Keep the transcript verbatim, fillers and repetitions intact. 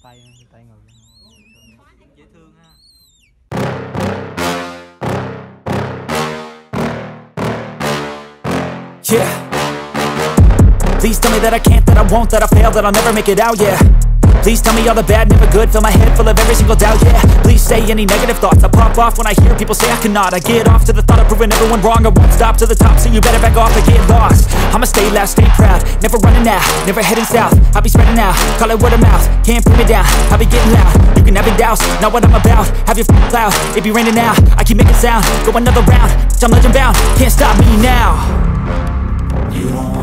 tay tay ngược dễ thương ha. Yeah. Please tell me that I can't, that I won't, that I fail, that I'll never make it out, yeah. Please tell me all the bad, never good, fill my head full of every single doubt, yeah. Please say any negative thoughts, I pop off when I hear people say I cannot. I get off to the thought of proving everyone wrong, I won't stop to the top, so you better back off and get lost. I'ma stay loud, stay proud, never running out, never heading south. I'll be spreading out, call it word of mouth, can't put me down, I'll be getting loud. You can have your doubts, not what I'm about, have your f***ing cloud, it be raining now. I keep making sound, go another round, I'm legend bound, can't stop me now. You won't